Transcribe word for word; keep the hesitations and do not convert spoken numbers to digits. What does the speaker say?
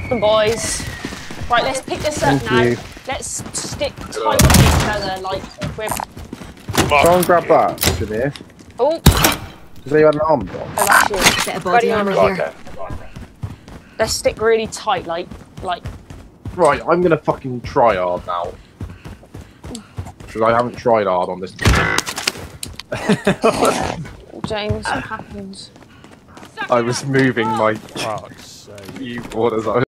Come boys. Right, let's pick this up Thank now. you. Let's stick tight to each other, like we're. Try and grab that, Janir. Oh. Does anyone have an arm drop? Oh, that's you. Bit of body armor here. Let's stick really tight, like, like. Right, I'm gonna fucking try hard now. Because I haven't tried hard on this. James, what happens? I was moving my keyboard as I was